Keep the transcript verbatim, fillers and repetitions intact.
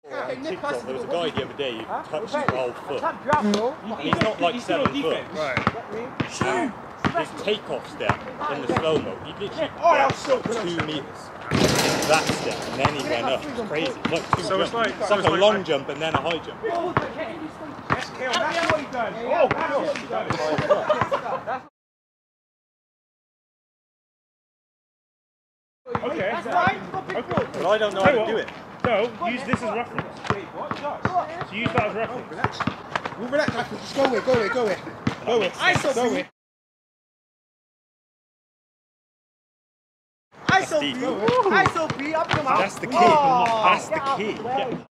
On TikTok, there was a guy the other day who touched his whole foot. And he's not like seven foot. Right. And his takeoff step in the slow-mo, he literally got two metres. That step, and then he went up. It's crazy. It's like two So jumps. it's like, it's so like it's a like long I, jump and then a high jump. That's what he done. Oh, that's what he done. Okay. Okay. But I don't know how to do it. No, use this as reference. So use that as reference. We'll relax, just go away, go away, go away. Go away. I saw go away. I saw B. I saw B. Up to That's the key. That's the key.